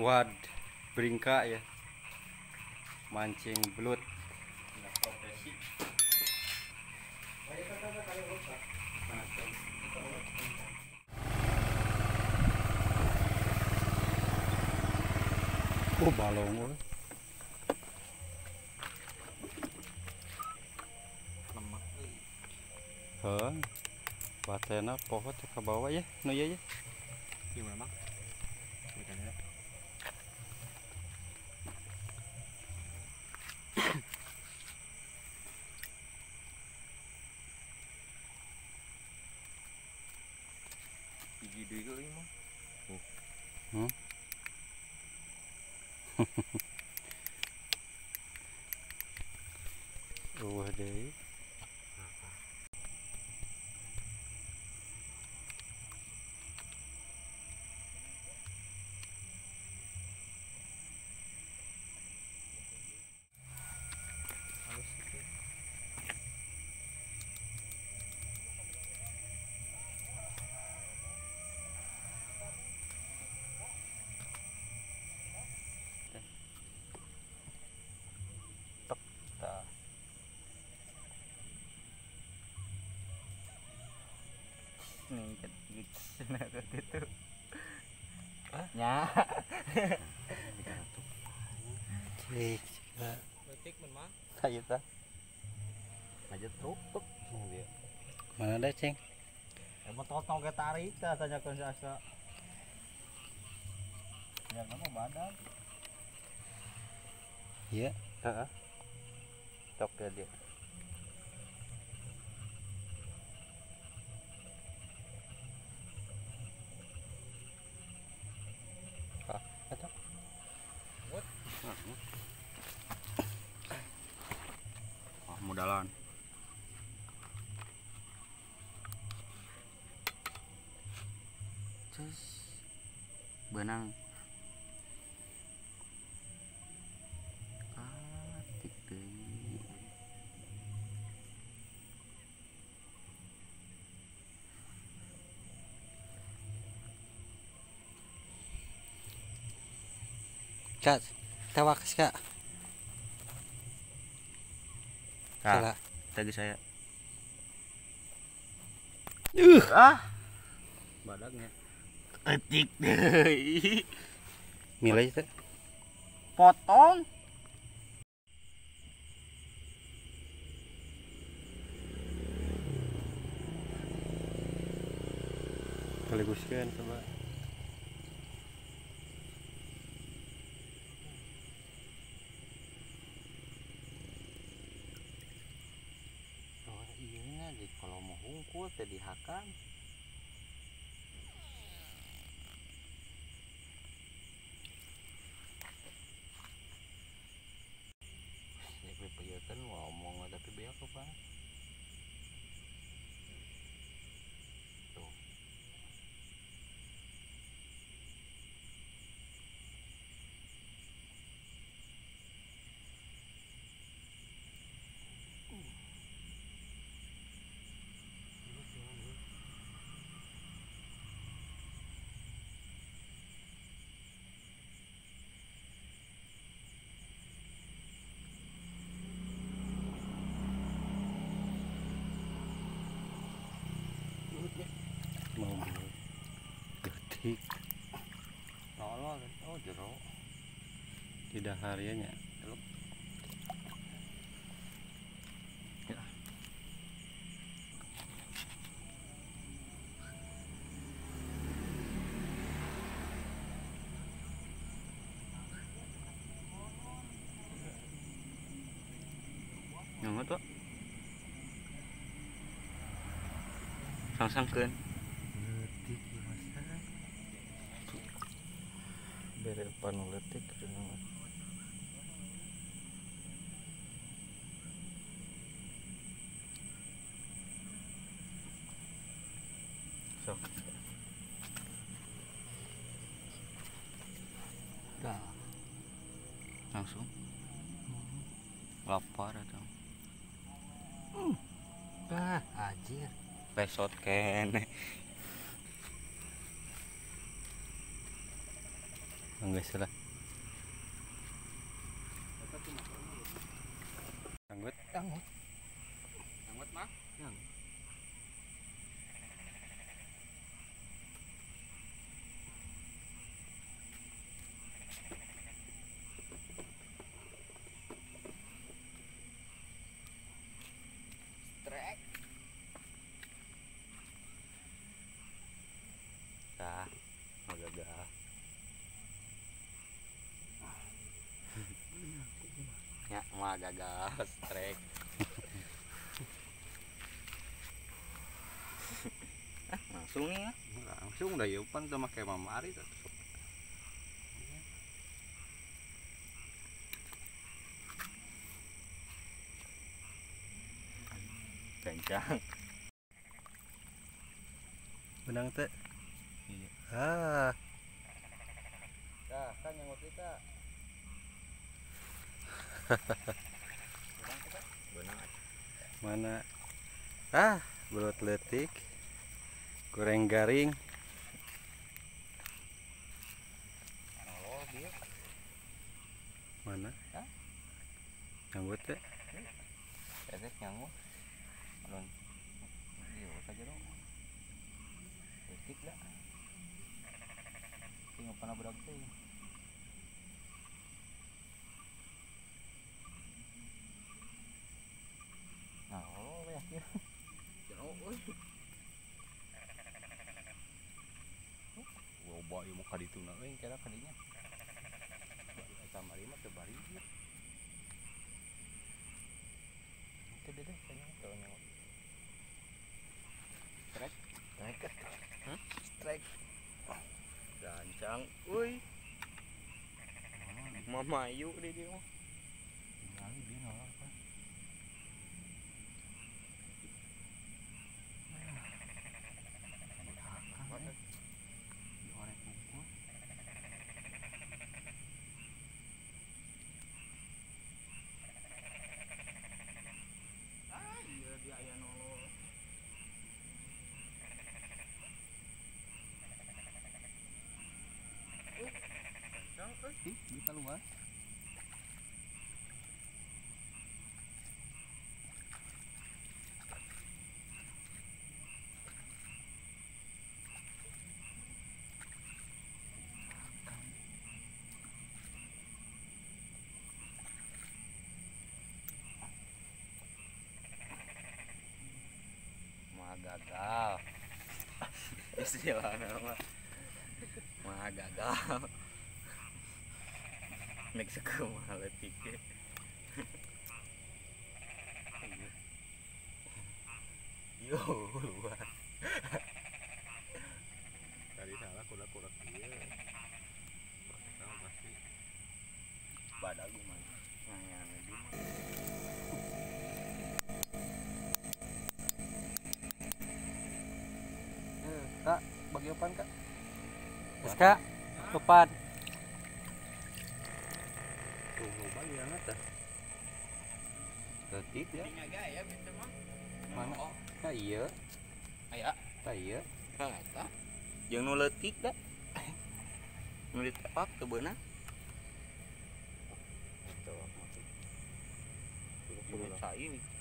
buat beringka ya, mancing belut. Oh balong batena pohon ke bawah ya, no ya. Gimana bang? Gigi dulu ini mah. Deh. Nih kan gitu. Nya. Letik men mah. Kayu ta. Aja truk dia. Mana ada ceng? Emang totong ke tarik ta tanya ke asa. Ya nama badan. Iya. Heeh. Tok ya dia. Modalan. Cus. Benang. Tik deui. Kak, tawaks kak. Nah, tadi saya. Badagnya. Etik deui. Milih teh. Potong. Kaliguskeun coba. Oh iya nya kalau mau hungkul teh dihakam. Kan ngomong tapi beak apa? Tuh. Detik Nolol oh jero tidak hariannya ya. Yang itu sang-sangkeun letik ya masa bere panu letik kenapa sok dah langsung lapar atau anjir pesot kene enggak salah Anggut. Anggut mah? Yang. Strek. Dah, agak-agak. Ya, mah agak-agak strek. Langsung nih ya. Langsung dah yupan sama kayak mamari tuh. Kencang. Benang teh. Iya. Ah. Dah, kan yang waktu kita. Benang. Mana? Ah, belut letik. Goreng garing. Oh, dia. Mana? Hah? Nyanggut teh. Edek nyanggut. Alon. Iya, saja dong. Letik dah. Tinggal pernah bedak teh. Nah, oh, yakin. Jauh, oi. Bawa ieu muka dituna euy kira kadinya. Eta mari mah teu bari ieu. Teu deh kayaknya teu nyawa. Strike, strike. Strike. Gancang, euy. Mamayu di dieu mah. Ngali bieu nolak kan. Bisa luar. Mah gagal. Istilahnya mah gagal. Nek sekumaha leutik ge. Yo, luar. Tadi salah kuda-kuda ieu. Pertama pasti badag gimana? Ngayane di mah. Kak, bagi opan Kak? Terus Kak, depan. Tuh, bagi anak tah. Leutik ya. Mana? Tah ieu. Aya. Tah ieu. Tah eta. Jeung nu leutik da. Nu ditepak teu beunang. Eta mah. Kudu cai.